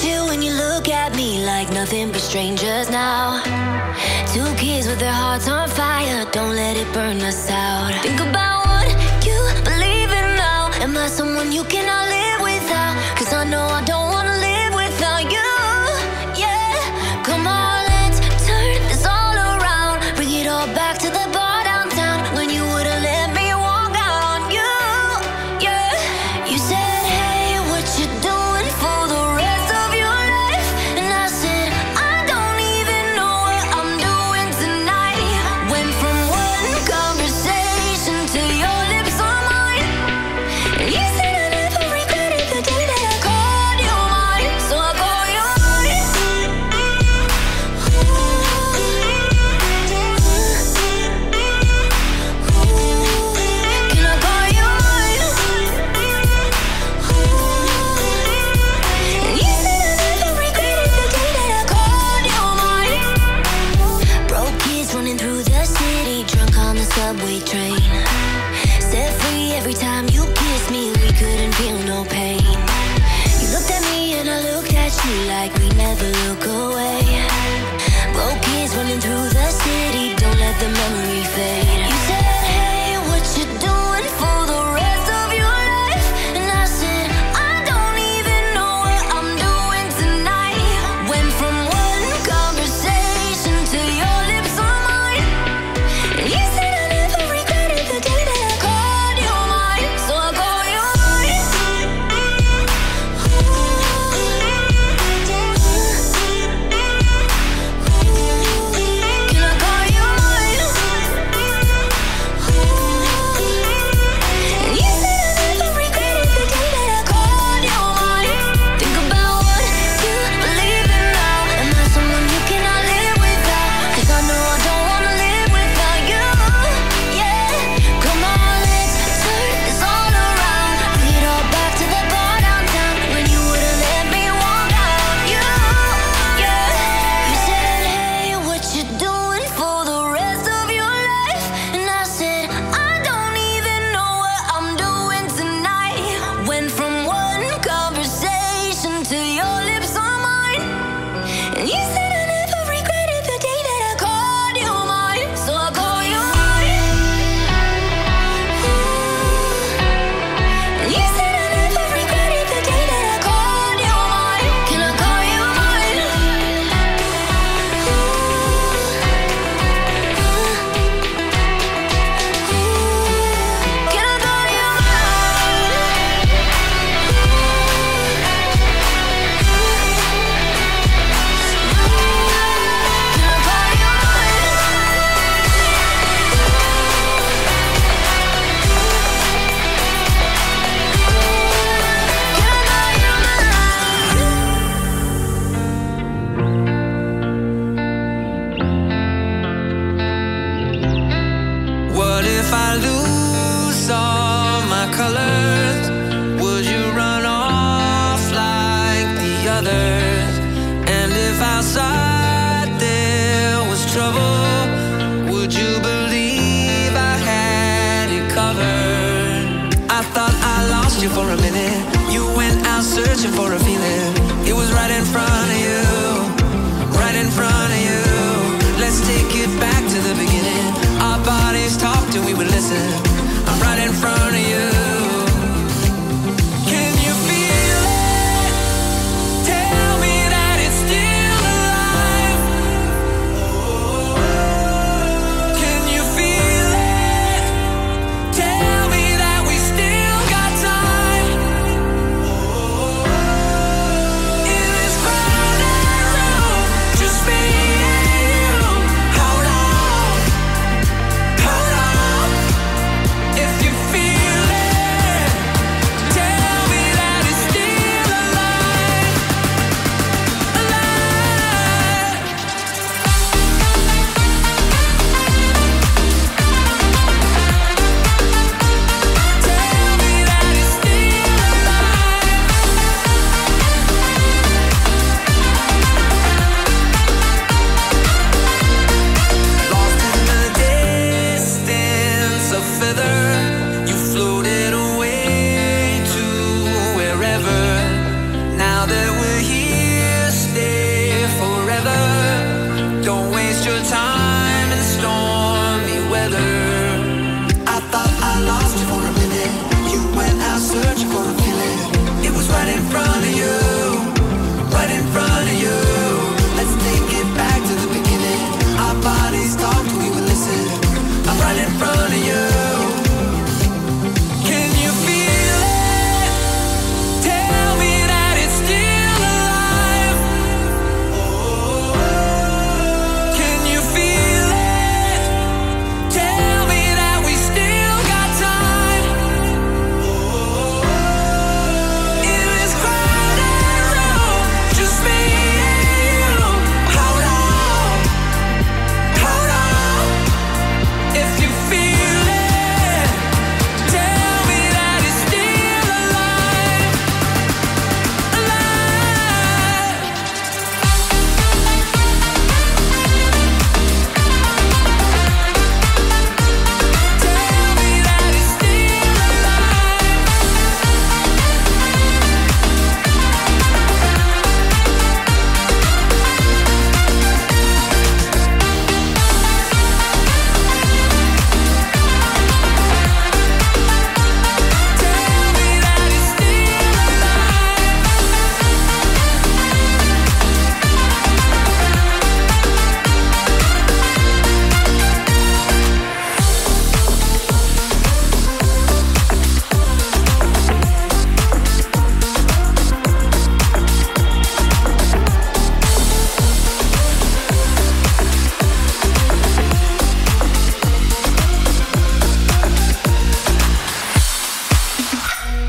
you when you look at me like nothing but strangers now. Two kids with their hearts on fire, don't let it burn us out. Think about what you believe in now. Am I someone you cannot live without? 'Cause I know I don't wanna live without you. Yeah, come on, let's turn this all around. Bring it all back to the bar downtown when you would've let me walk out on you. Yeah, you said, hey, what you doing for the rest of your life? And I said, I don't even know what I'm doing tonight. Went from one conversation to your lips on mine. And you said I never regretted the day that I called you mine. So I call you mine. Can I call you mine? And you said I never regretted the day that I called you mine. Broke kids running through the city, drunk on the subway train. Set free every time you kissed me, we couldn't feel no pain. You looked at me and I looked at you like we never look away. Broke kids running through the city, don't let the memory fade. You said, hey, what you doing for the rest of your life? And I said, I don't even know what I'm doing tonight. Went from one conversation to your lips on mine. And you said I never regretted the day that I called you mine. So I call you mine. Can I call you mine? And you said I never regretted the day that I called you mine. Think about what you believe in now. Am I someone you cannot live without? 'Cause I know I don't wanna live without you. Yeah, come on, let's turn this all around. Bring it all back to the bar downtown when you would've let me walk out on you. Yeah, you said, hey, what you doing for the rest of your life? And I said, I don't even know what I'm doing tonight. Went from one conversation to your lips on mine. And you said I never regretted the day that I called you mine. So I call you mine. And you said I never regretted the day that I called you mine. Can I call you mine? Can I call you mine? Can I call you What if I lose all my colors? Would you run off like the others? And if outside there was trouble, would you believe I had it covered? I thought I lost you for a minute. You went out searching for a feeling. It was right in front of you, right in front of you. Let's take it back to the beginning. Our bodies talked and we would listen. I'm right in front of you. Can you feel it? Tell me that it's still alive. Can you feel it? Tell me that we still got time. In this crowded room, just me and you. Hold on, hold on. If you feel it.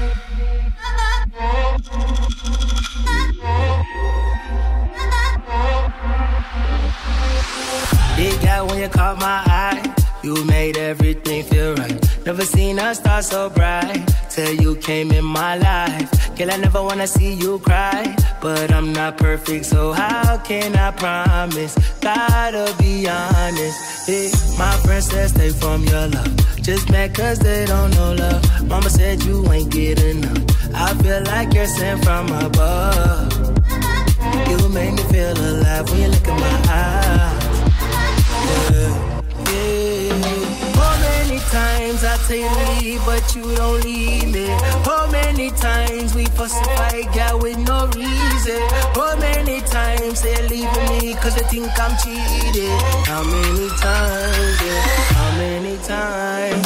Big guy, when you caught my eye, you made everything feel right. Never seen a star so bright till you came in my life. Girl, I never wanna see you cry, but I'm not perfect, so how can I promise? Gotta be honest. Hey, my friends said stay from your love, just mad cause they don't know love. Mama said you ain't get enough, I feel like you're sent from above. You make me feel alive when you look in my eyes. How many times I tell you to leave, but you don't leave me? How many times we fuss and fight, girl, with no reason? How many times they're leaving me cause they think I'm cheating? How many times, yeah, how many times?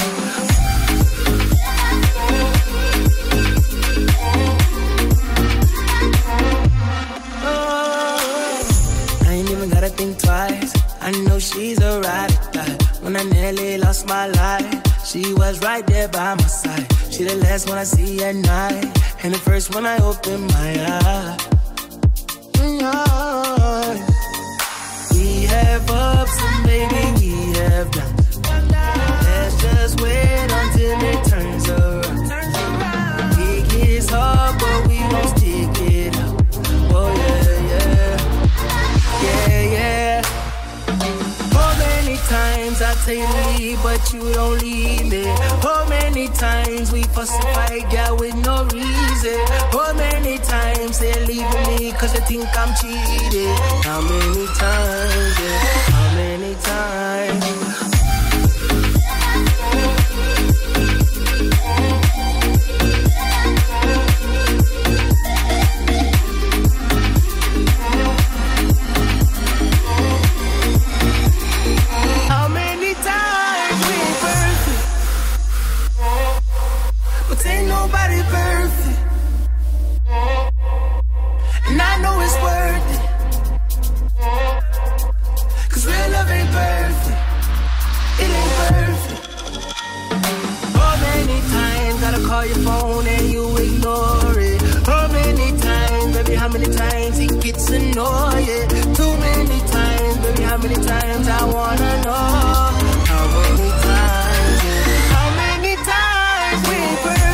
I ain't even gotta think twice, I know she's a ride. When I nearly lost my life, she was right there by my side. She the last one I see at night, and the first one I open my eyes. We have ups and baby we have downs. Let's just wait until it turns around. It gets hard but we won't stick it out. Oh yeah, yeah, yeah, yeah. How many times I tell you to leave, but you don't leave me? How many times we fuss and fight, girl, with no reason? How many times they're leaving me cause they think I'm cheating? How many times, yeah, how many times? Ain't nobody perfect, and I know it's worth it, cause real love ain't perfect, it ain't perfect. How many times gotta call your phone and you ignore it? How many times, baby, how many times it gets annoying? Too many times, baby, how many times I wanna know? How many times, yeah. How many times we ain't perfect?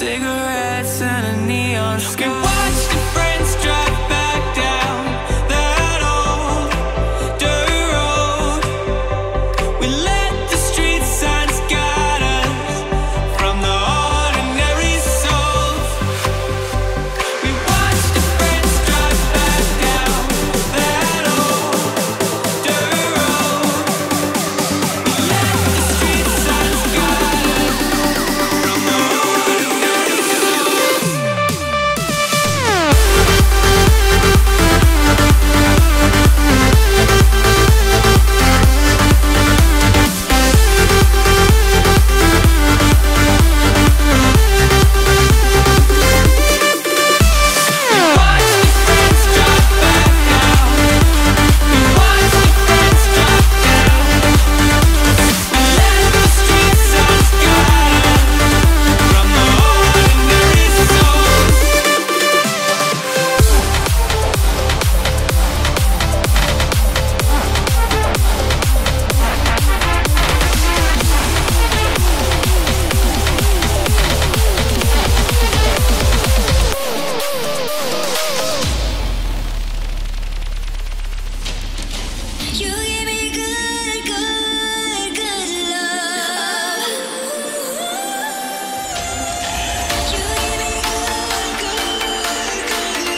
cigarettes and a neon sky. Watch the friends drive back down that old dirt road. We let the street signs guide us from the ordinary souls. We watch the friends drive back down that old dirt road. We let the street signs guide us from the ordinary You give me good, good, good love. You give me good, good, good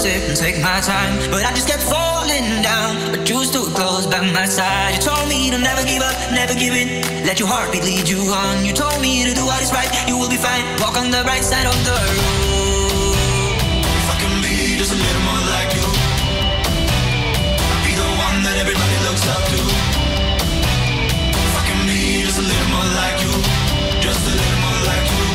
sit and take my time, but I just kept falling down. But you stood close by my side. You told me to never give up, never give in. Let your heartbeat lead you on. You told me to do what is right, you will be fine. Walk on the right side of the road. If I can be just a little more like you, I'll be the one that everybody looks up to. If I can be just a little more like you, just a little more like you.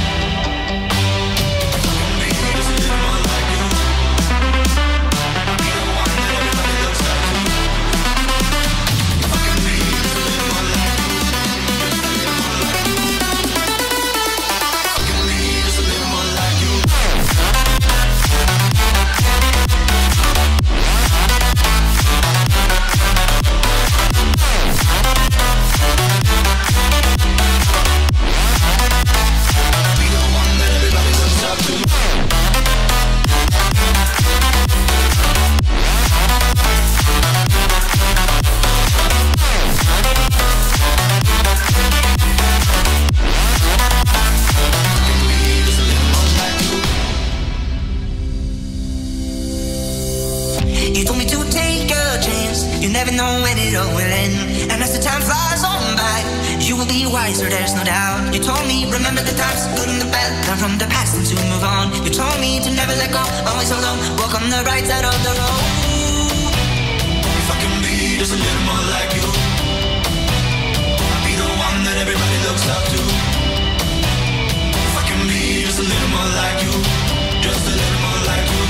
You told me to take a chance. You never know when it all will end. And as the time flies on by, you will be wiser, there's no doubt. You told me, remember the times, good and the bad. Learn from the past and to move on. You told me to never let go, always alone. Walk on the right side of the road. If I can be just a little more like you, I'll be the one that everybody looks up to. If I can be just a little more like you, just a little more like you.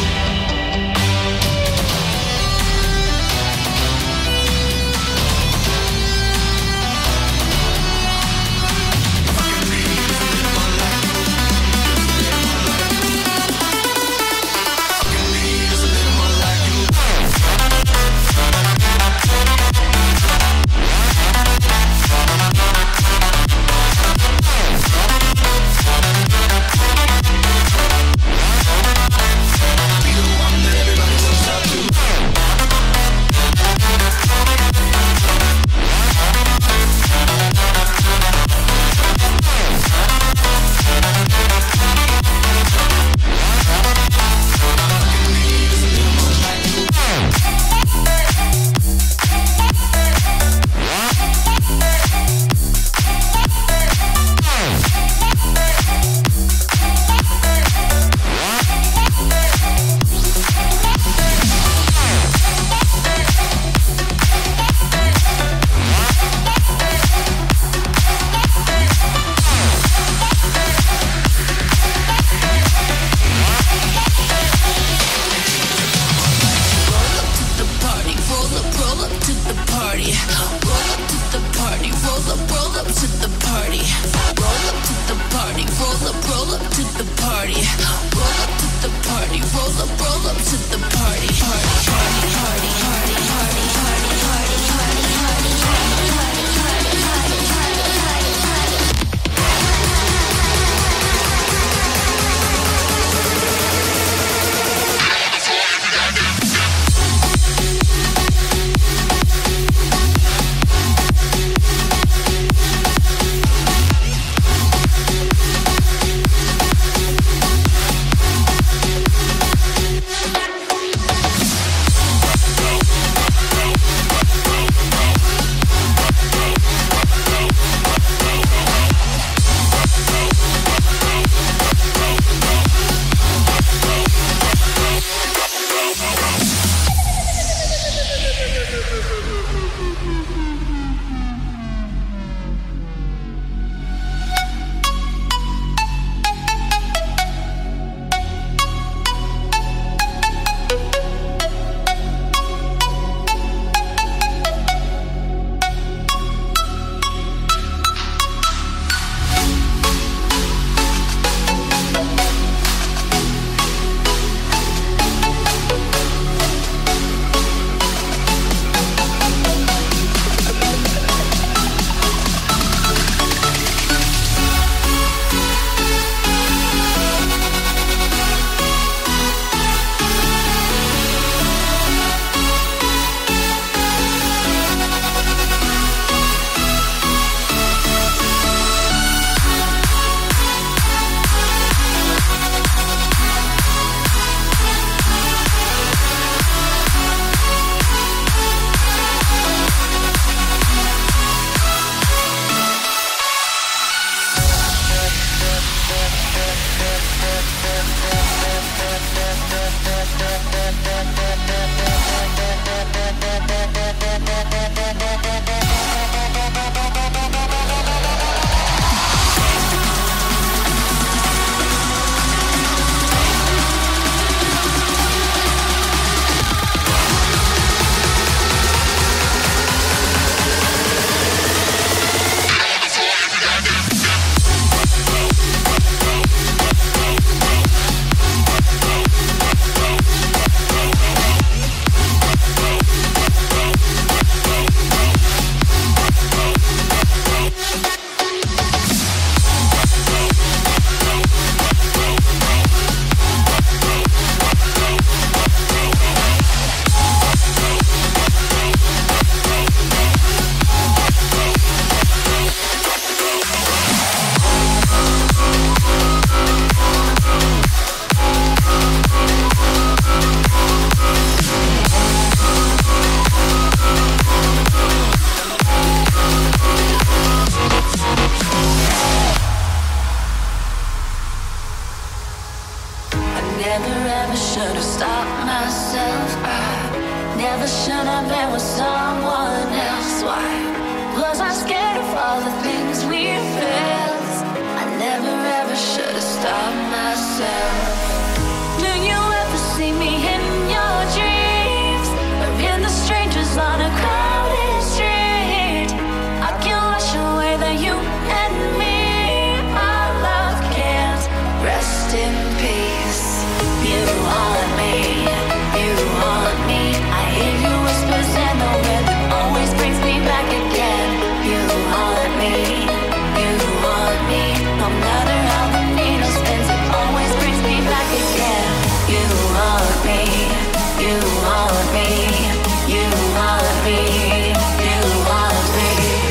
love myself. Do you ever see me in your dreams? Or in the strangers on a crowded street? I can wash away the you and me. Our love can't rest in peace. You haunt me, you haunt me. I hear you whispers and the wind always brings me back again. You haunt me, you haunt me. No matter how the needle spins, it always brings me back again. You haunt me, you haunt me, you haunt me, you haunt me.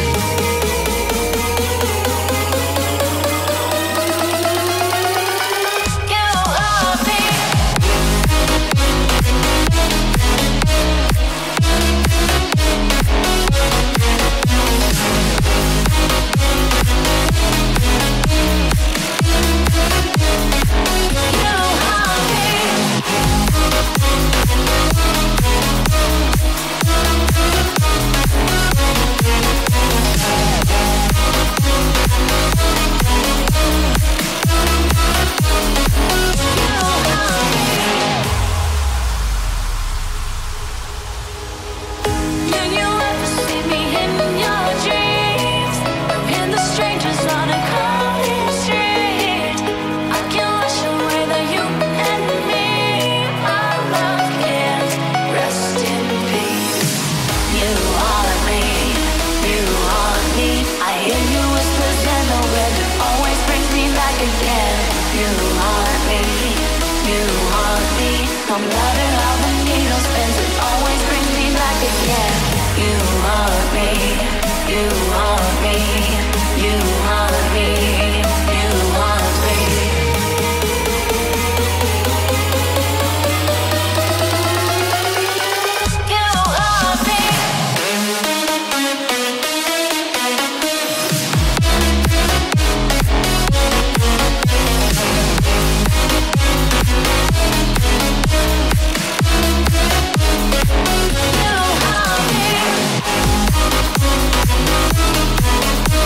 No matter how the needle spins, it always brings me back again. You haunt me, you haunt me, you haunt me, you haunt me. You haunt me. You haunt me.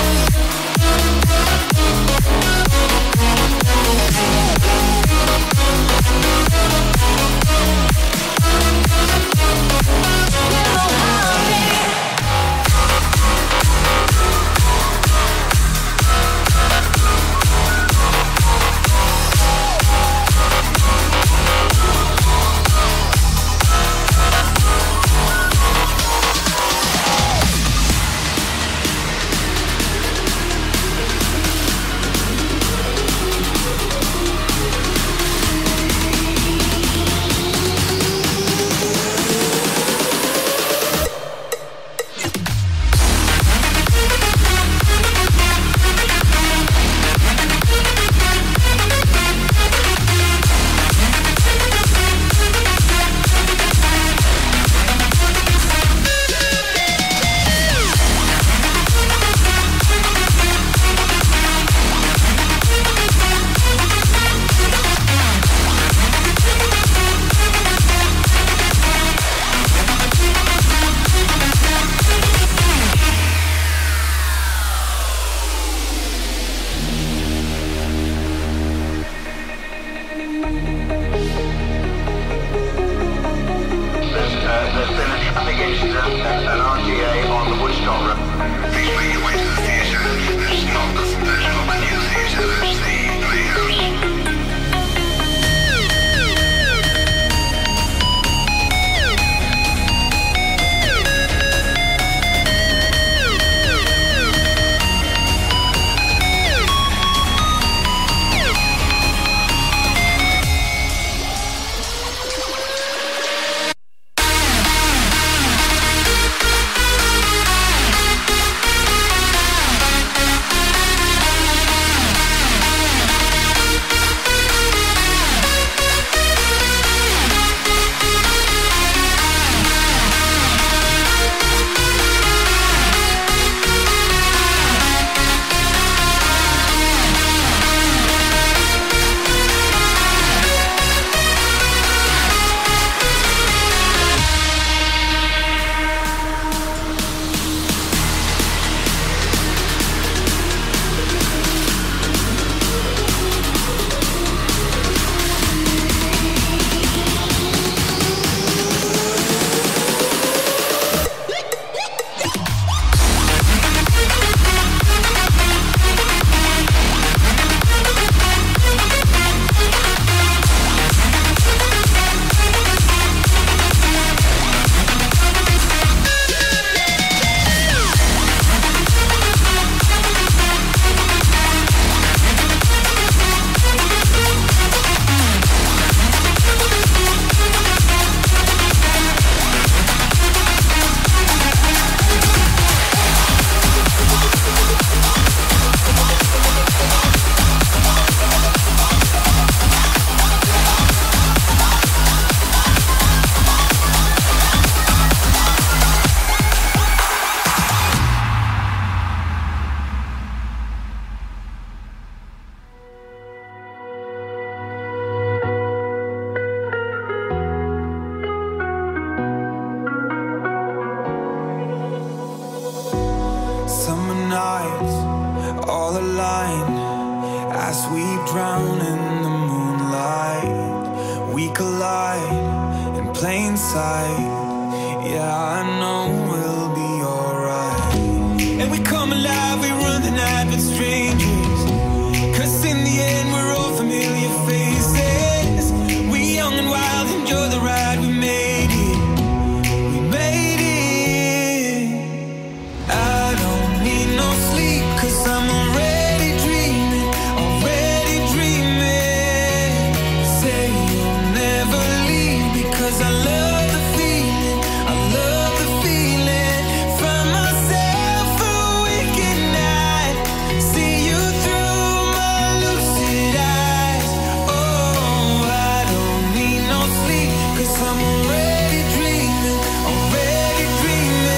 we drown in the moonlight. We collide in plain sight. Yeah, I know we'll be alright. And we come alive, we run the night with strangers, 'cause in the end we're all familiar faces. We young and wild, enjoy the ride, we made it. We made it. I don't need no sleep, 'cause I'm already dreaming, already dreaming. Say you'll never leave, because I love the feeling, I love the feeling. Find myself a wicked night, see you through my lucid eyes. Oh, I don't need no sleep, 'cause I'm already dreaming, already dreaming.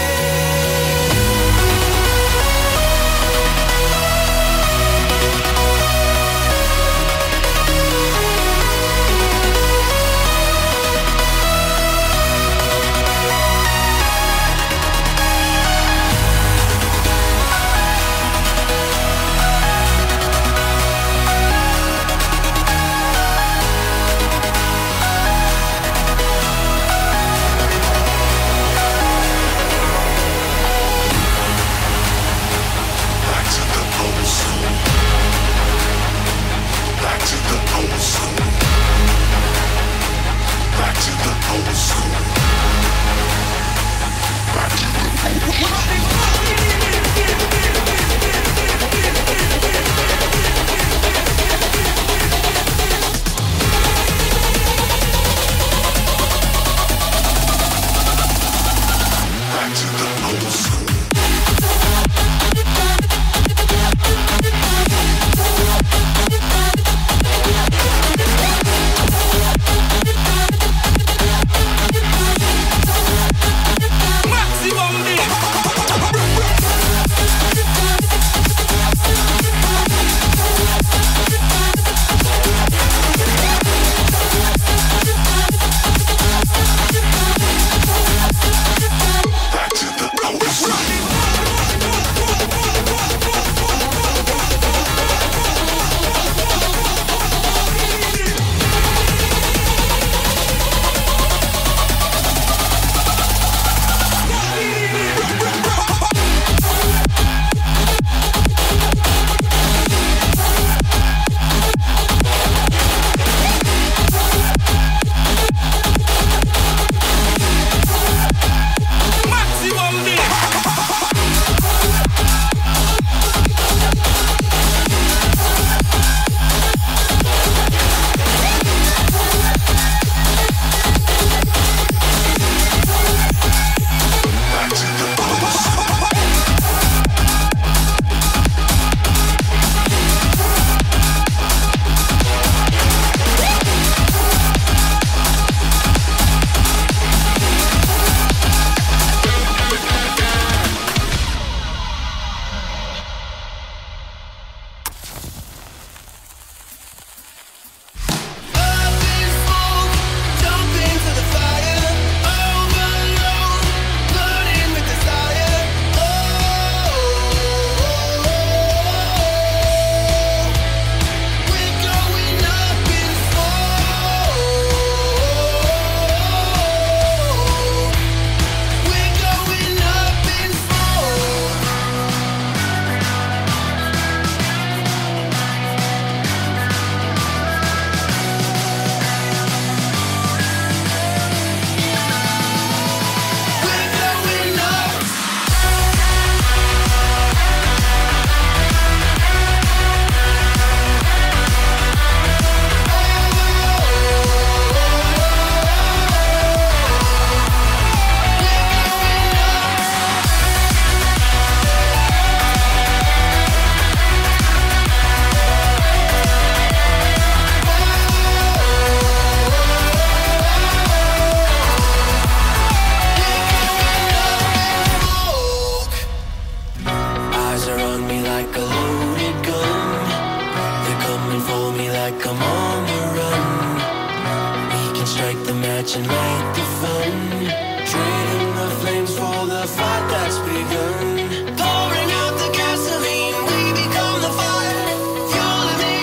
Back to the old school. Back to the old school. Back to the old school. Back to the old Back to the old school. Maximum beat. Back to the old school. Maximum beat. Back to the old school. Eyes are on me like a loaded gun. They're coming for me like I'm on the run. We can strike the match and light the fun. Trading the flames for the fight that's begun. Pouring out the gasoline, we become the fire. Fueling the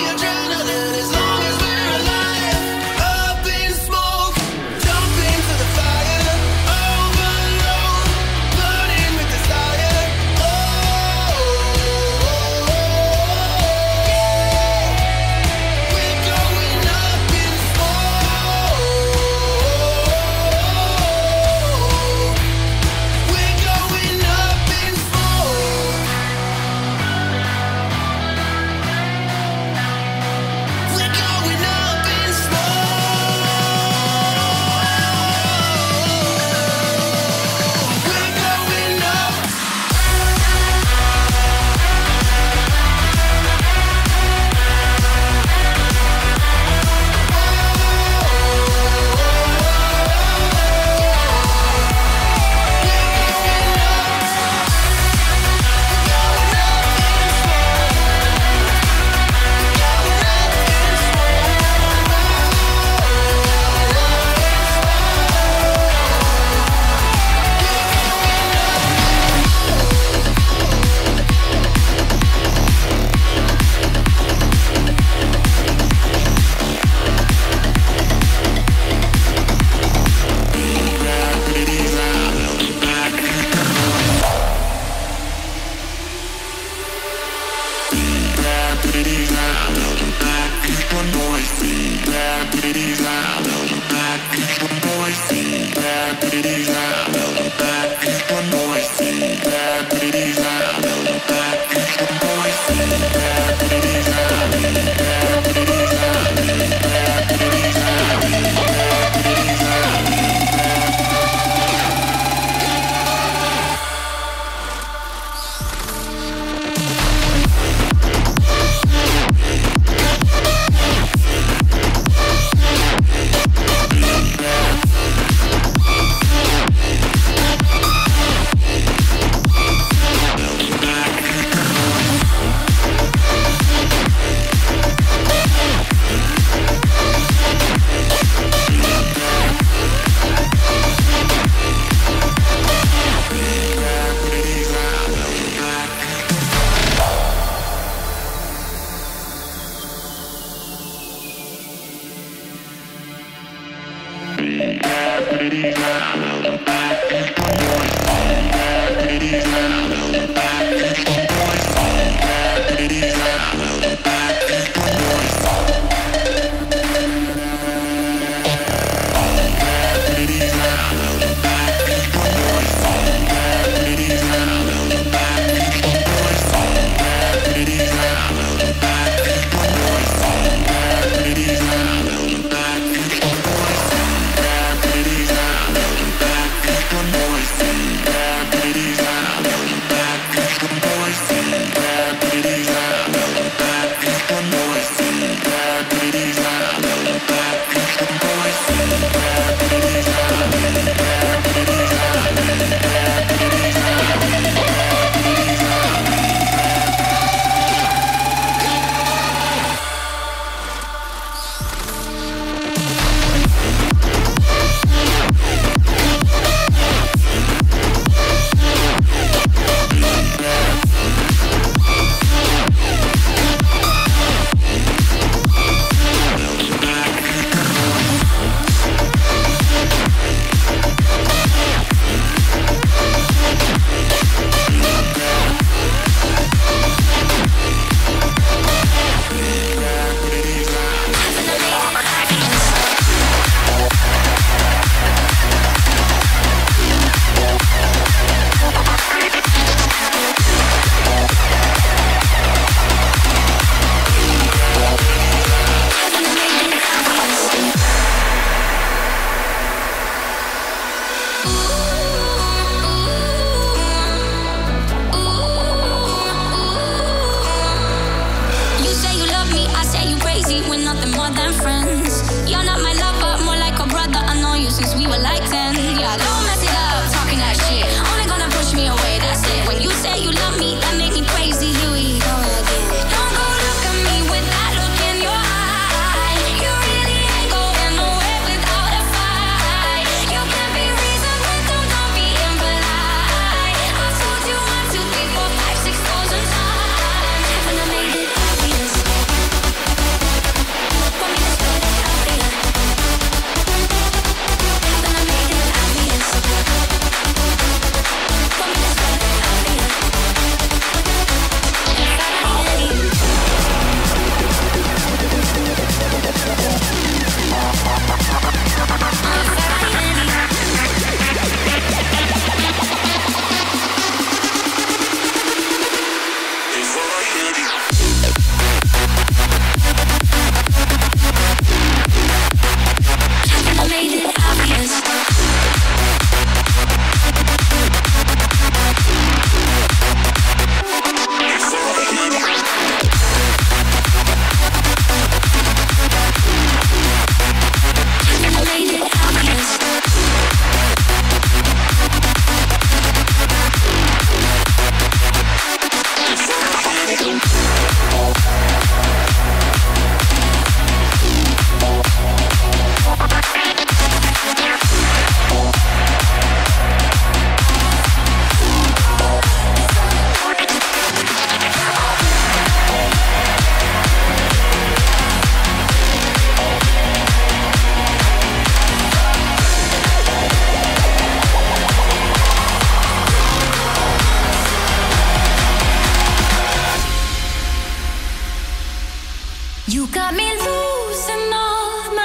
You got me losing all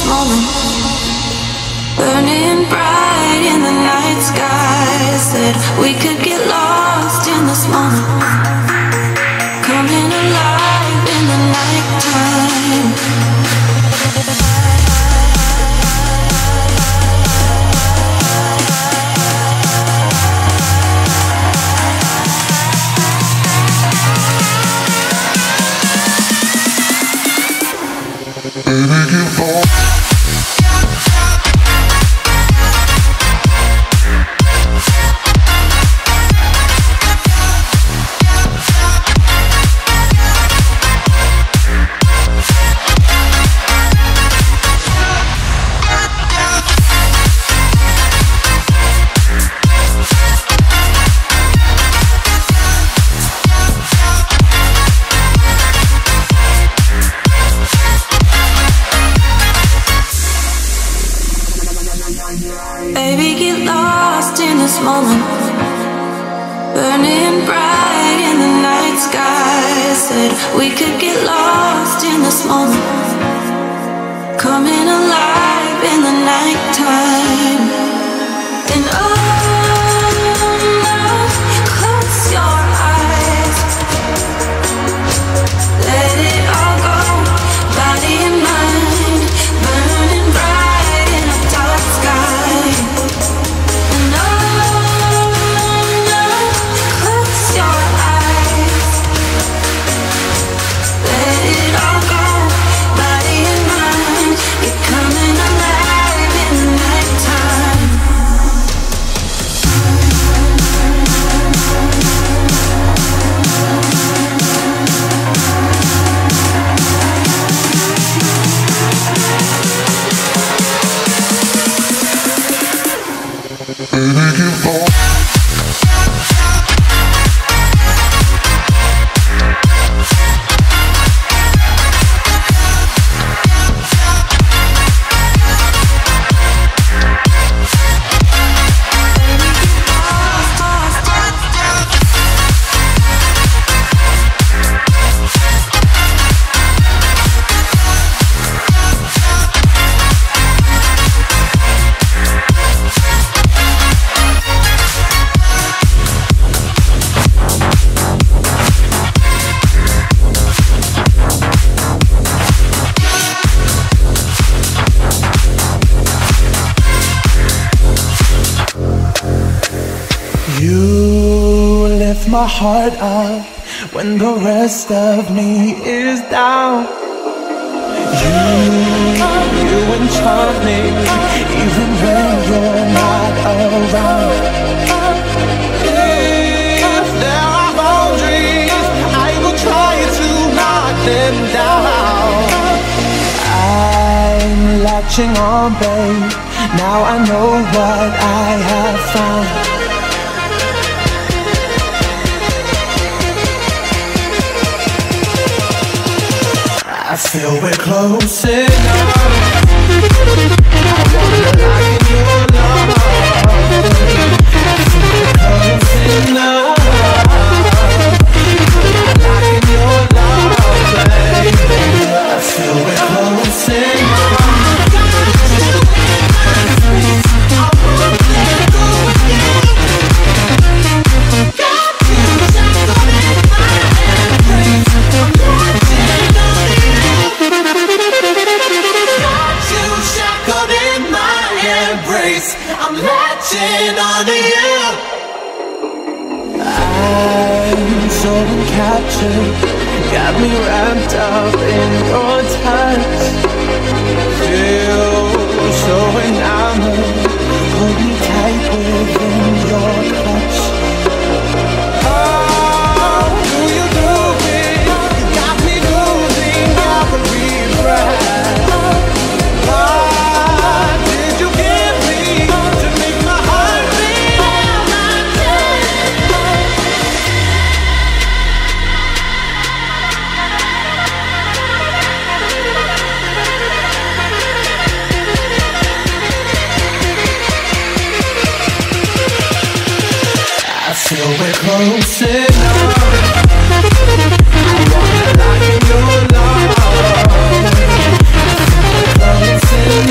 moment, burning bright in the night sky. Said we could get lost in this moment, coming alive in the nighttime. Baby, get lost in this moment, burning bright in the night sky. Said we could get lost in this moment, coming alive in the nighttime. And oh no, close your eyes, let it all go, body and mind, burning bright in a dark sky. And oh no, close your eyes, let it all go, body and mind, you're coming alive in the nighttime. You lift my heart up when the rest of me is down. You enchant me even when you're not around. If there are boundaries, I will try to knock them down. I'm latching on, babe. Now I know what I have found. I feel we're close enough. I wanna lock in your love. I feel we're close enough. Lock in your love, baby. I feel we're close enough. I'm latching onto you. I'm so captured, got me wrapped up in your touch. Feel so enamored, hold me tight within your clutch. Oh, do you do it? You got me losing every breath. Feel we're close enough. I wanna lock in your love. Feel we're close enough.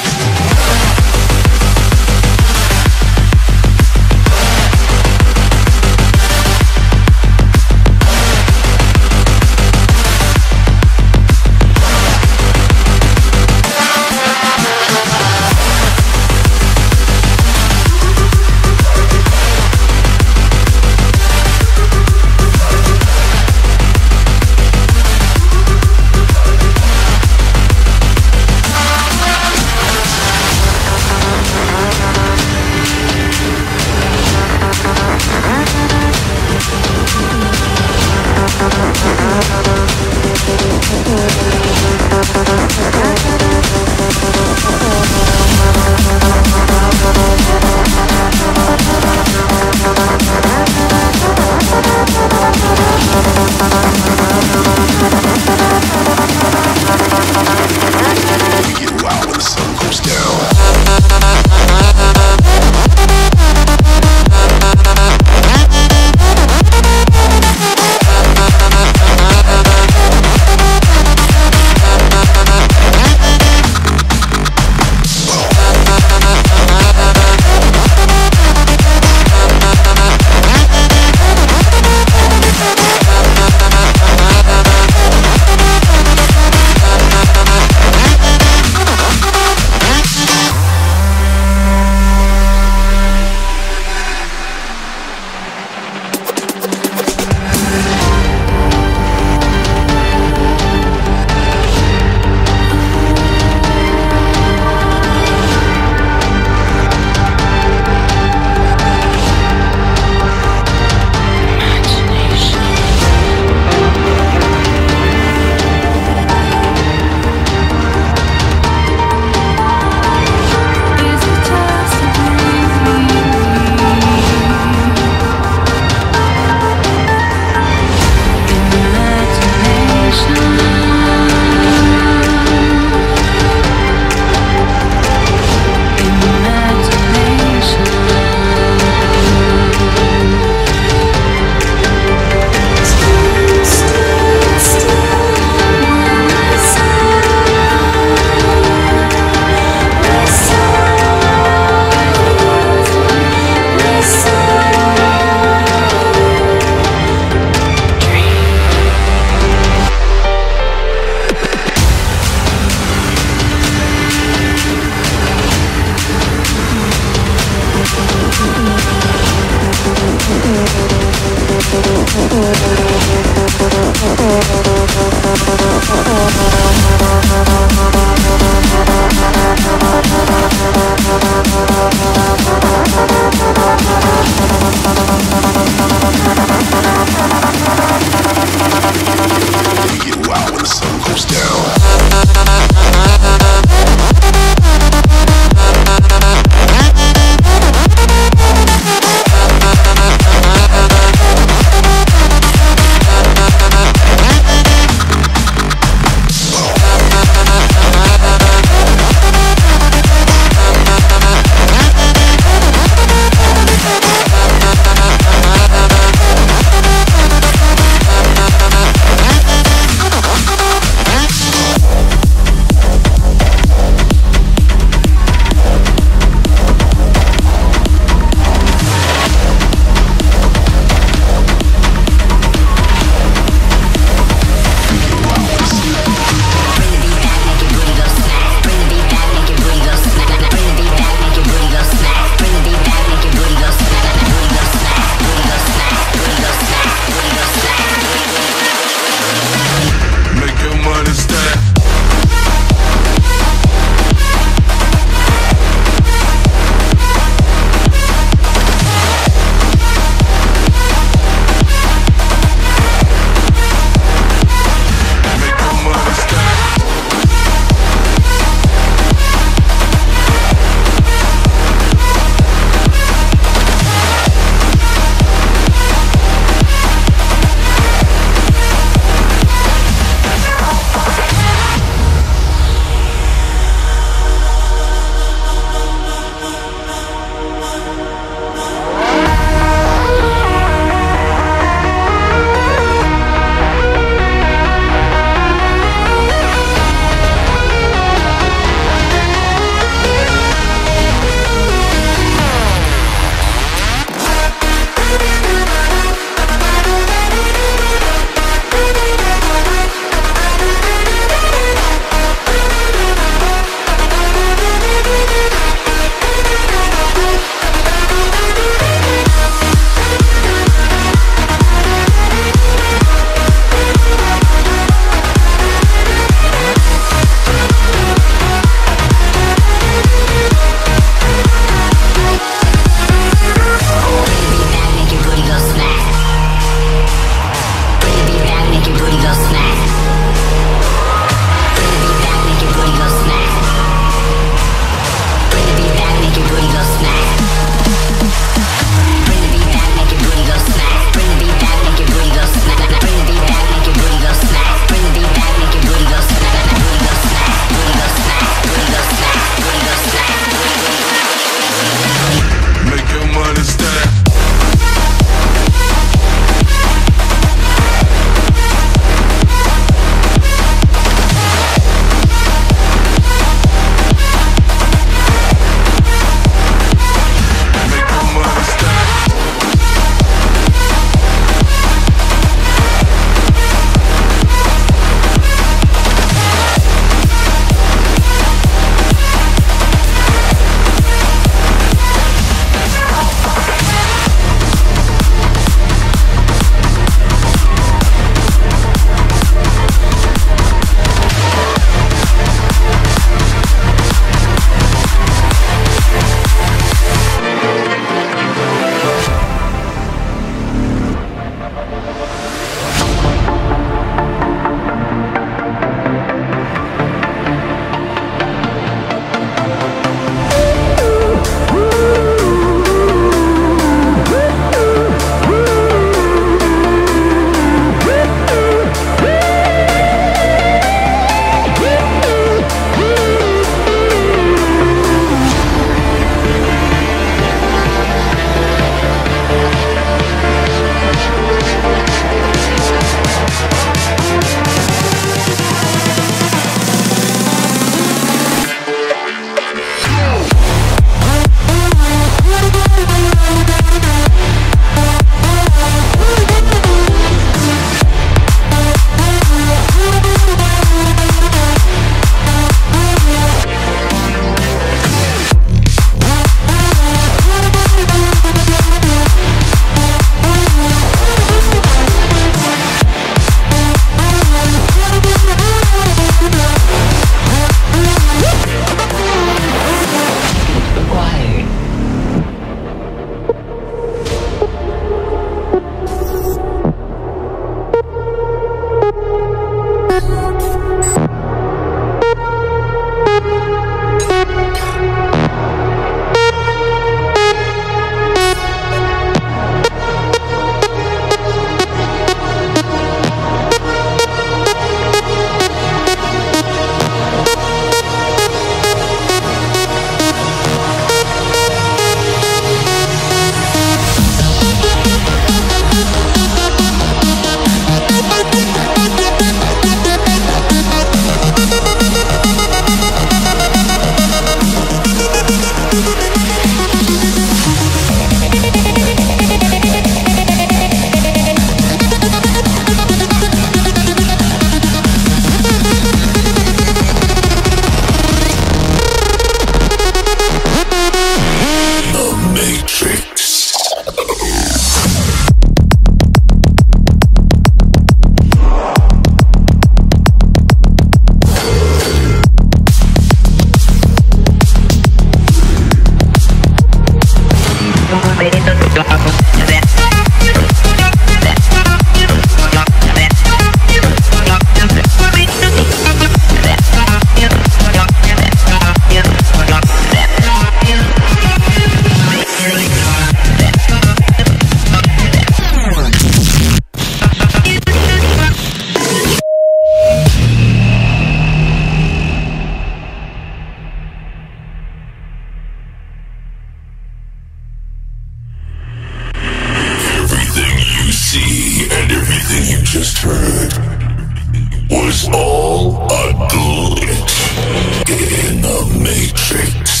Everything you just heard was all a glitch in the Matrix.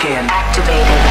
Activated. Activated.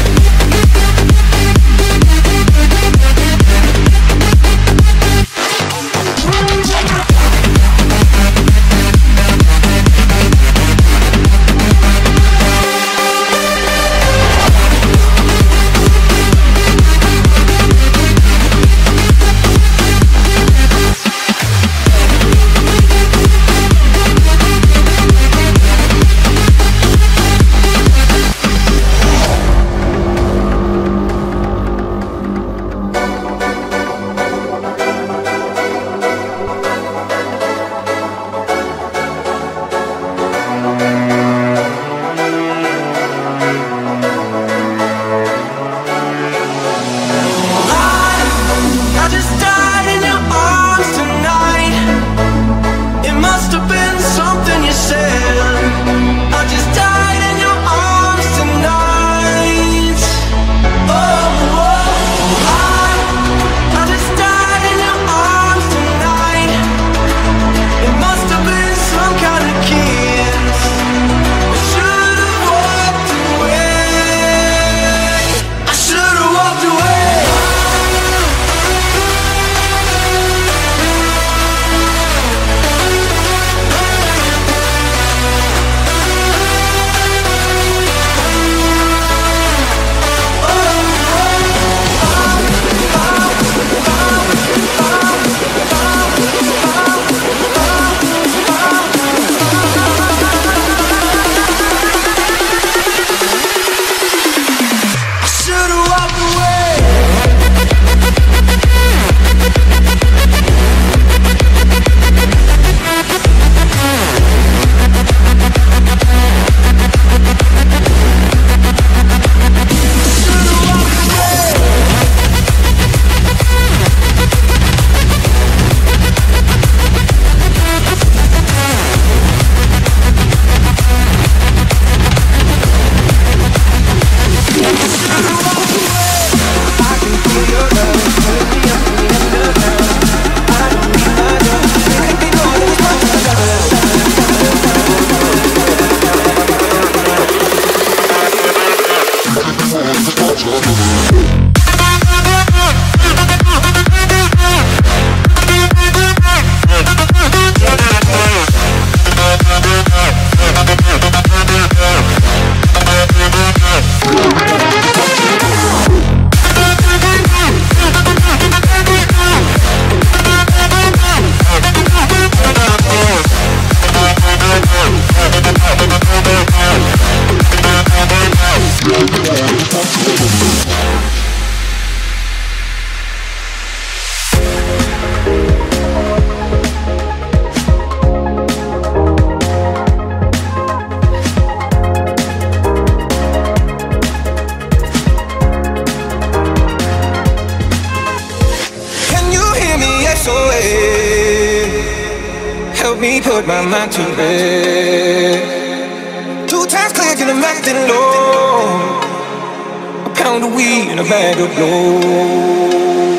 Put my mind to rest. 2 times click and I'm acting low. A pound of weed and a bag of blow.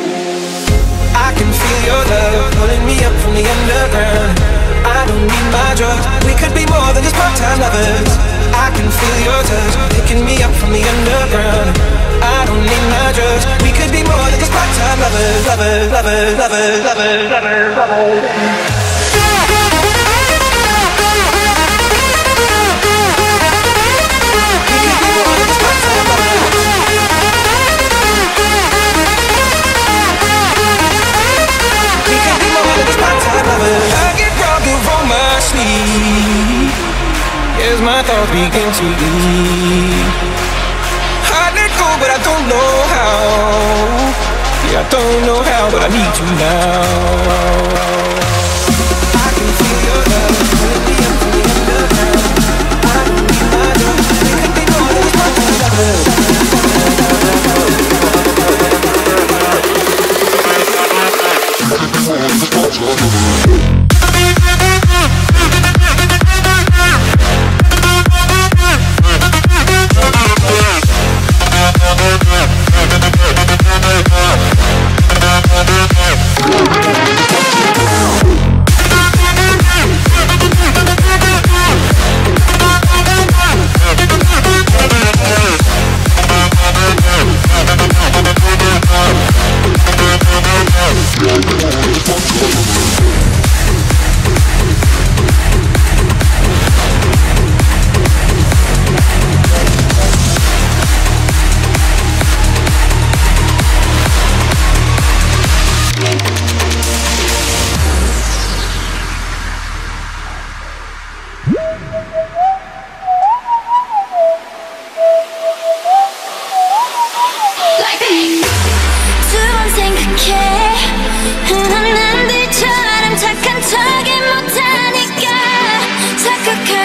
I can feel your love pulling me up from the underground. I don't need my drugs. We could be more than just part-time lovers. I can feel your touch picking me up from the underground. I don't need my drugs. We could be more than just part-time lovers. Lovers, lovers, lovers, lovers, lovers, lovers. I get robbed on my sleep as my thoughts begin to leave. I let go, but I don't know how. Yeah, I don't know how, but I need you now. I can feel your love pulling me up from the underground. I don't need my drugs. It could be more than just part-time lovers.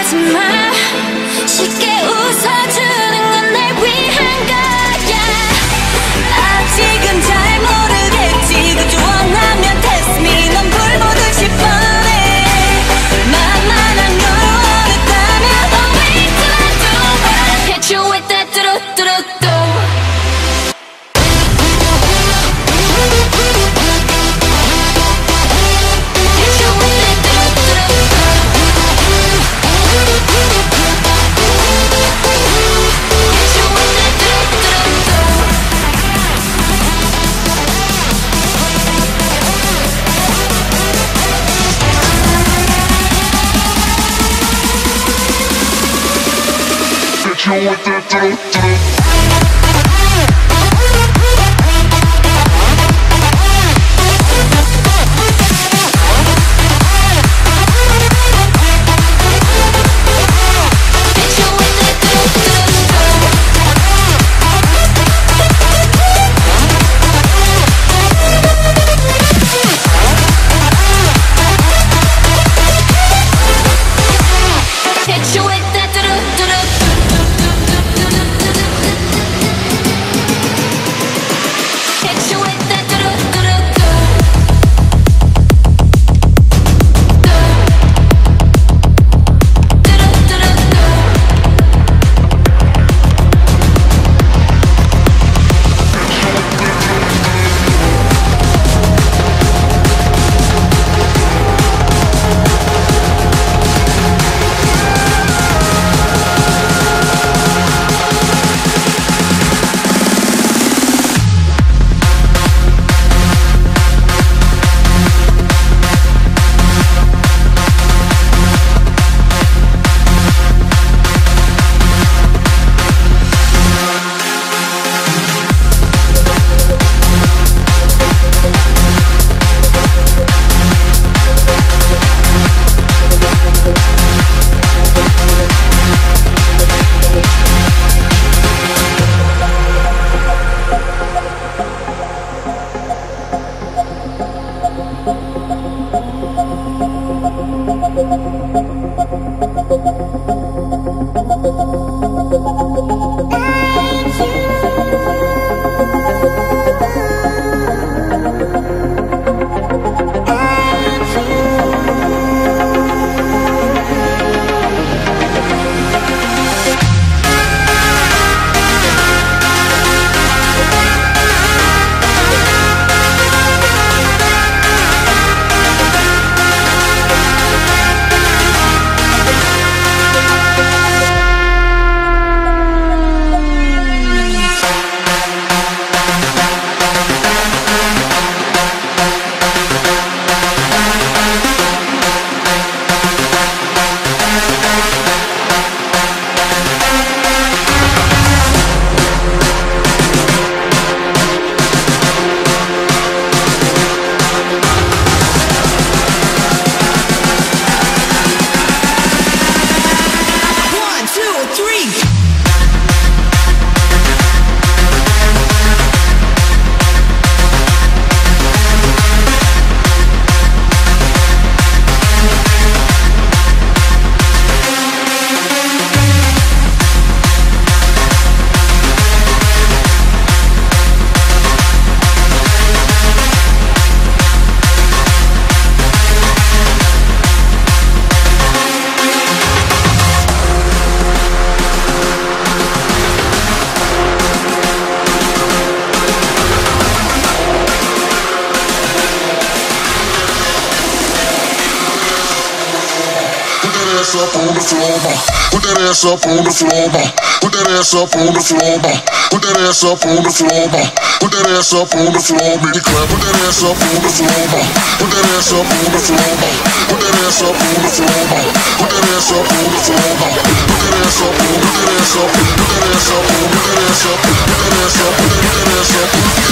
up on the floor, ma. Put that ass up on the floor, ma. Put that ass up on the floor, ma. Put that ass up on the floor, ma. Put that ass up on the floor, make it clap. Put that ass up on the floor, ma. Put that ass up on the floor, ma. Put that ass up on the floor, ma. Put that ass up on the floor, ma. Put that ass up on, put that ass up, put that ass up on, put that ass up, put that ass up, put that ass up,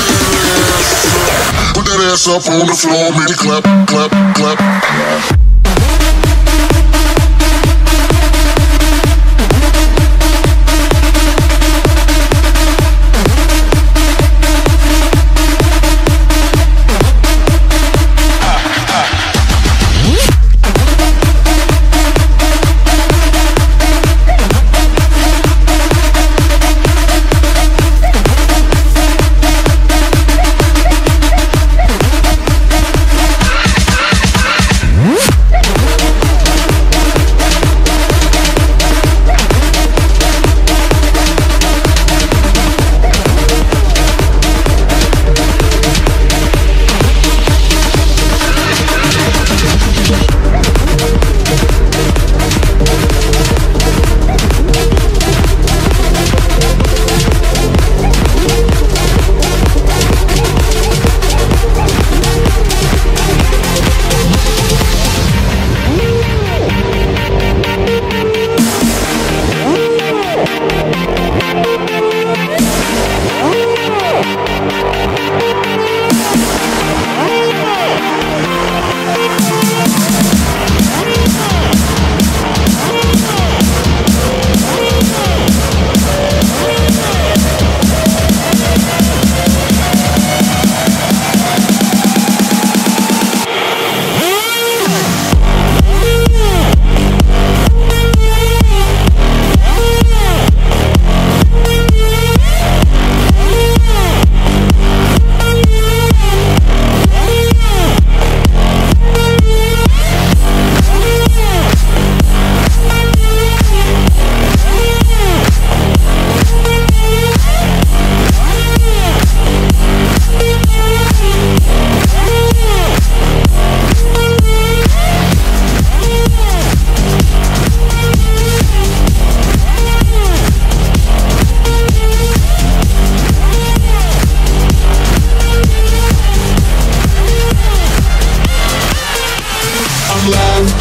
put that ass up on the floor, make it clap, clap, clap.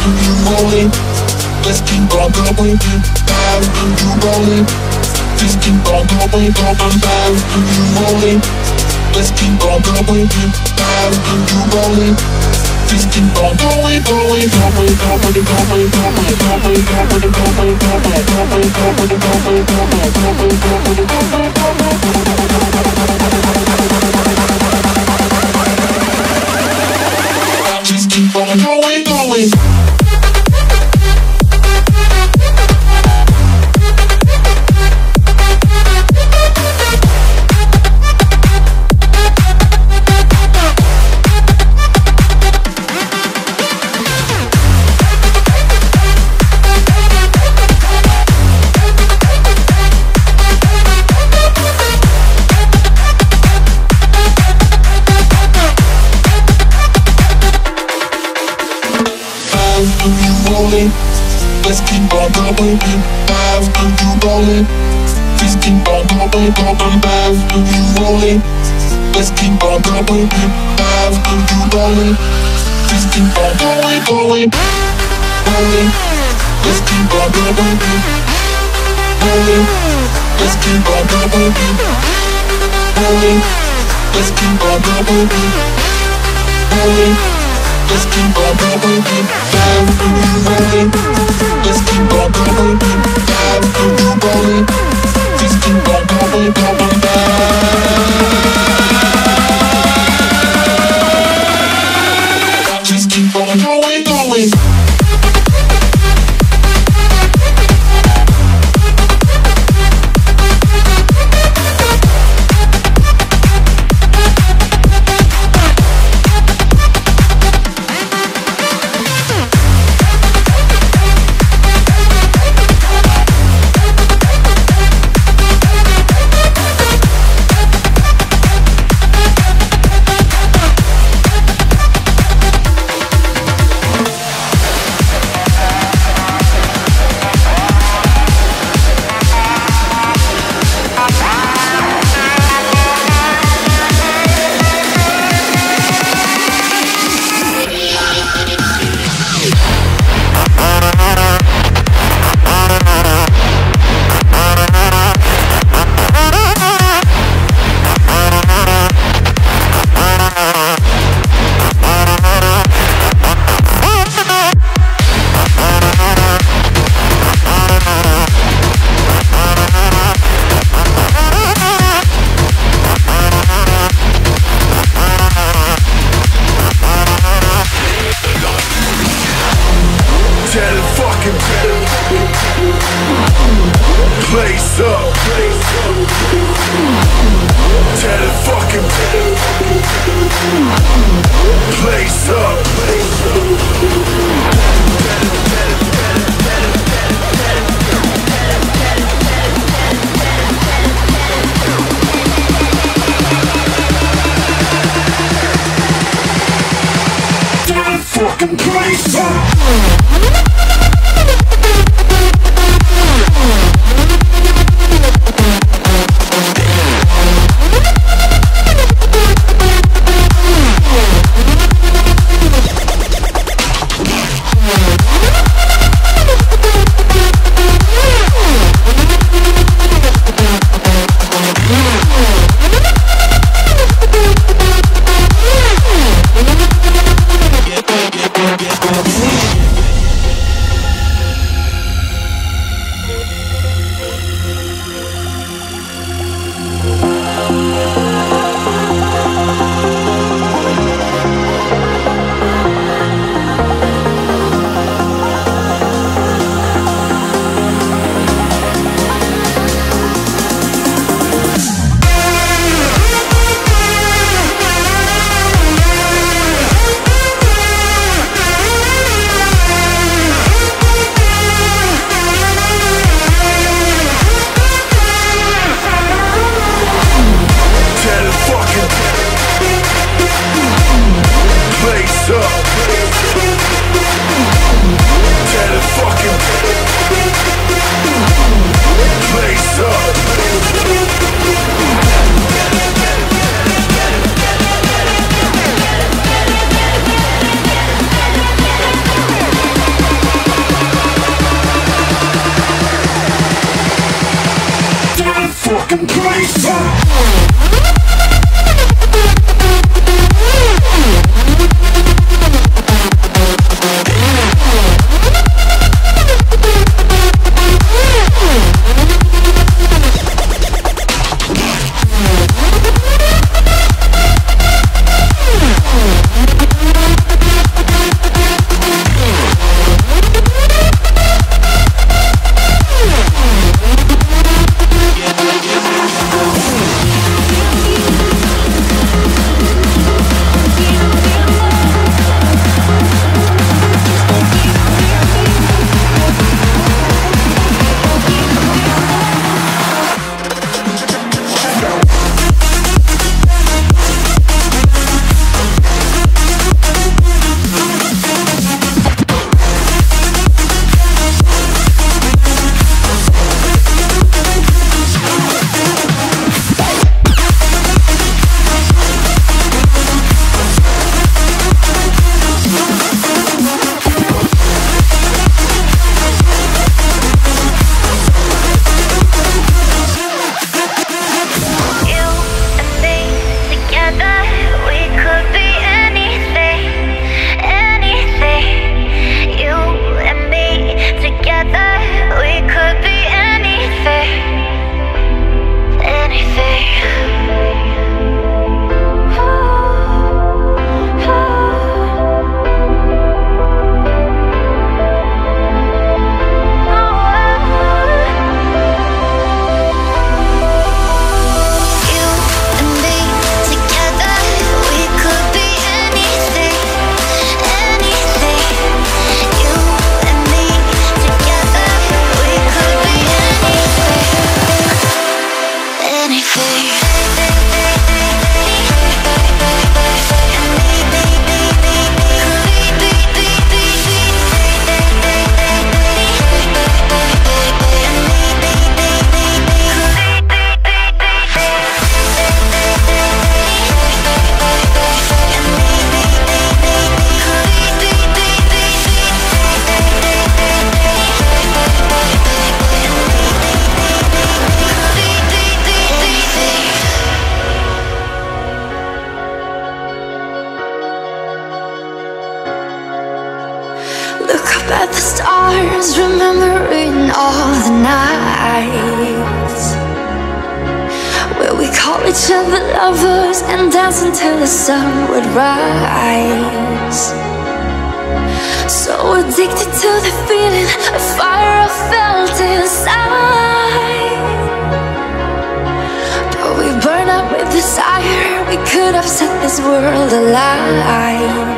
and you rolling. Let's keep on going, fast and you rolling. Just keep on going, fast and you rolling. Let's keep on going, fast and you rolling. Just keep on going, going, going, going, going, going, just keep on going, going. Let's keep on going, fast and you rolling. Just keep on going, fast and you rolling. Let's keep on going, fast and you rolling. Just keep on going, going, rolling. Let's keep on going, rolling. Let's keep on going, rolling. Let's keep on going, rolling. Let's keep on going, fast and you rolling. Let's keep on going, fast and you rolling. Just keep on going, going, fast. Just keep on going, going. Place up. Tell it fucking place up. Tell it fucking place up. fucking place up. At the stars, remembering all the nights where we call each other lovers and dance until the sun would rise. So addicted to the feeling of fire I felt inside, but we burn up with desire. We could have set this world alight.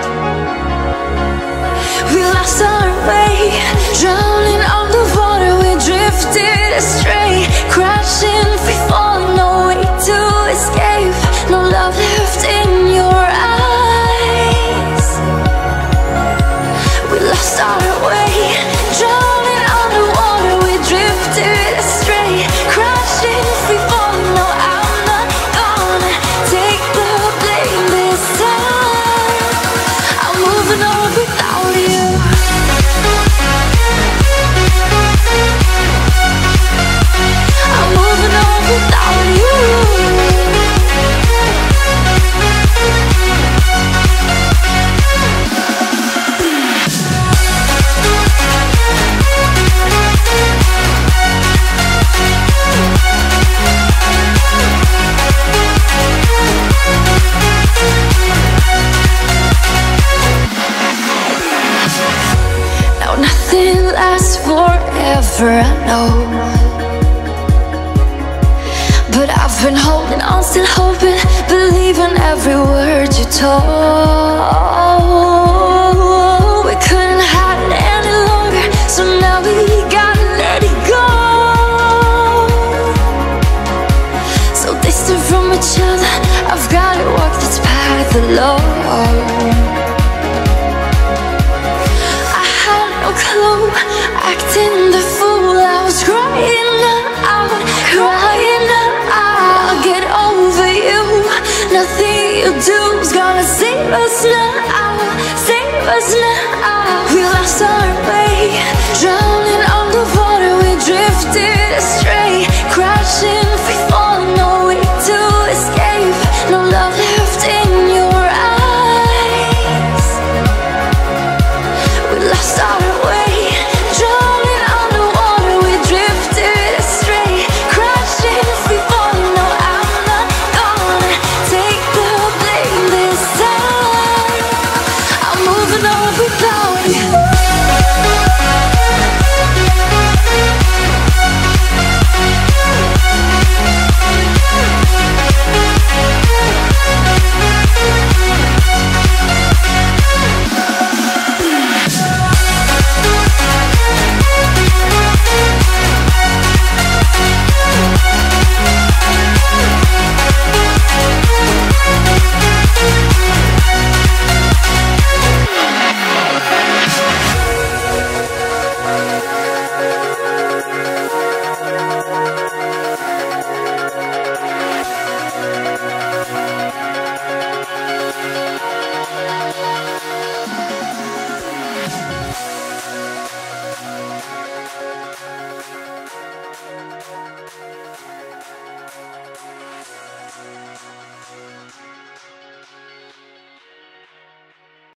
We lost our way, drowning on the water. We drifted astray, crashing, free falling, no way to escape. No love left in your eyes. We lost our way, drowning on the water. We drifted astray, crashing, free falling. No, I'm not gonna take the blame this time. I'm moving on without you. I'm moving on without you. Now nothing lasts forever, I know, but I've been holding on, still hoping, believing every word you told. We couldn't hide it any longer, so now we gotta let it go. So distant from each other, I've gotta walk this path alone. I had no clue, acting the fool. I was crying out, crying out. I'll get over you. Nothing you do's gonna save us now, save us now. We lost our way, drowning on the water. We drifted astray, crashing. without you.